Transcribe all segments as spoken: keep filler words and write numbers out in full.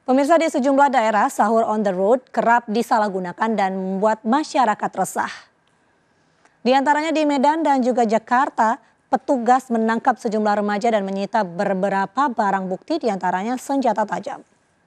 Pemirsa, di sejumlah daerah sahur on the road kerap disalahgunakan dan membuat masyarakat resah. Di antaranya di Medan dan juga Jakarta, petugas menangkap sejumlah remaja dan menyita beberapa barang bukti, di antaranya senjata tajam.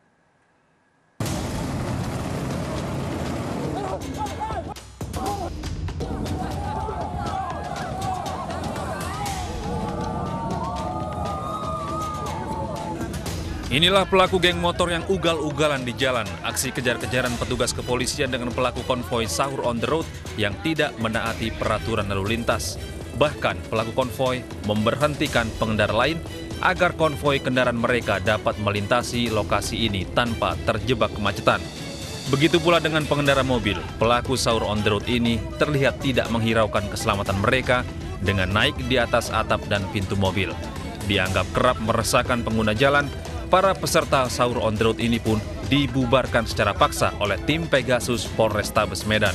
Inilah pelaku geng motor yang ugal-ugalan di jalan. Aksi kejar-kejaran petugas kepolisian dengan pelaku konvoi sahur on the road yang tidak menaati peraturan lalu lintas. Bahkan pelaku konvoi memberhentikan pengendara lain agar konvoi kendaraan mereka dapat melintasi lokasi ini tanpa terjebak kemacetan. Begitu pula dengan pengendara mobil. Pelaku sahur on the road ini terlihat tidak menghiraukan keselamatan mereka dengan naik di atas atap dan pintu mobil. Dianggap kerap meresahkan pengguna jalan, para peserta sahur on the road ini pun dibubarkan secara paksa oleh tim Pegasus Polrestabes Medan.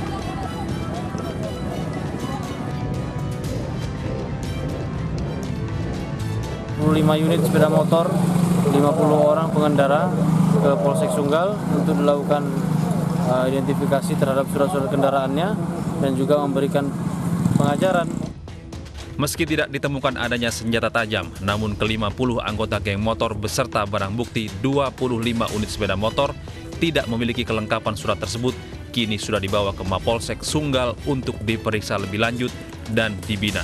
dua puluh lima unit sepeda motor, lima puluh orang pengendara ke Polsek Sunggal untuk dilakukan uh, identifikasi terhadap surat-surat kendaraannya dan juga memberikan pengajaran. Meski tidak ditemukan adanya senjata tajam, namun kelima puluh anggota geng motor beserta barang bukti dua puluh lima unit sepeda motor tidak memiliki kelengkapan surat tersebut, kini sudah dibawa ke Mapolsek Sunggal untuk diperiksa lebih lanjut dan dibina.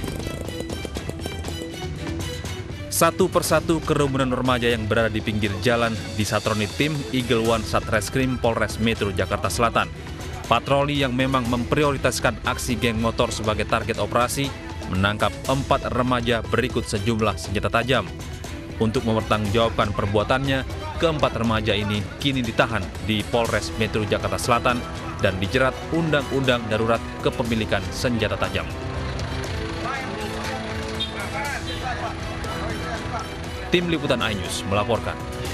Satu persatu kerumunan remaja yang berada di pinggir jalan disatroni tim Eagle One Satreskrim Polres Metro Jakarta Selatan. Patroli yang memang memprioritaskan aksi geng motor sebagai target operasi menangkap empat remaja berikut sejumlah senjata tajam. Untuk mempertanggungjawabkan perbuatannya, keempat remaja ini kini ditahan di Polres Metro Jakarta Selatan dan dijerat Undang-Undang Darurat Kepemilikan Senjata Tajam. Tim Liputan iNews melaporkan.